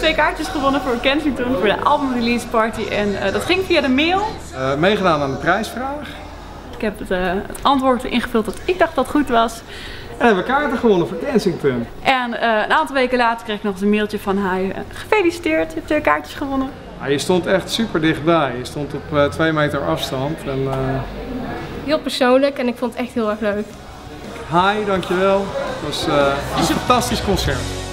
2 kaartjes gewonnen voor Kensington voor de album release party en dat ging via de mail. Meegedaan aan de prijsvraag. Ik heb het antwoord ingevuld dat ik dacht dat goed was. En hebben we kaarten gewonnen voor Kensington. En een aantal weken later kreeg ik nog eens een mailtje van hij. Gefeliciteerd, je hebt 2 kaartjes gewonnen. Ja, je stond echt super dichtbij. Je stond op 2 meter afstand. En, heel persoonlijk en ik vond het echt heel erg leuk. Hi, dankjewel. Het was een fantastisch concert.